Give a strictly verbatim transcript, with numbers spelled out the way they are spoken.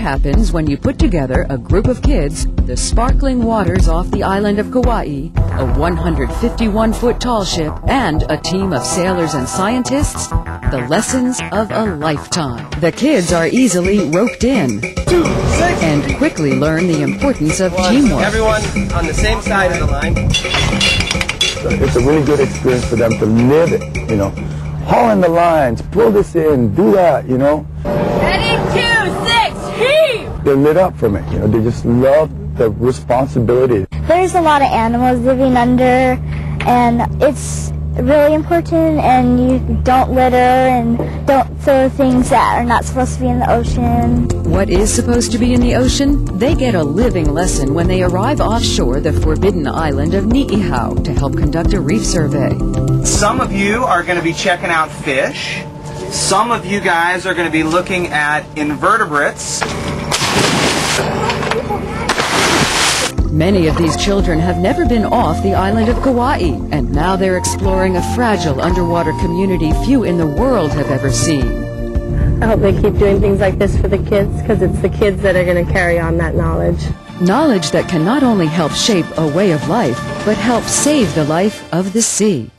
happens when you put together a group of kids, the sparkling waters off the island of Kauai, a one hundred fifty-one foot tall ship, and a team of sailors and scientists, the lessons of a lifetime. The kids are easily roped in Two, six. and quickly learn the importance of teamwork. Everyone on the same side of the line. It's a really good experience for them to live it, you know. Haul in the lines, pull this in, do that, you know. Ready, two, six, heave! They're lit up from it, you know. They just love the responsibility. There's a lot of animals living under, and it's really important, and you don't litter and don't throw things that are not supposed to be in the ocean. What is supposed to be in the ocean? They get a living lesson when they arrive offshore the forbidden island of Ni'ihau to help conduct a reef survey. Some of you are going to be checking out fish. Some of you guys are going to be looking at invertebrates. Many of these children have never been off the island of Kauai, and now they're exploring a fragile underwater community few in the world have ever seen. I hope they keep doing things like this for the kids, because it's the kids that are going to carry on that knowledge. Knowledge that can not only help shape a way of life, but help save the life of the sea.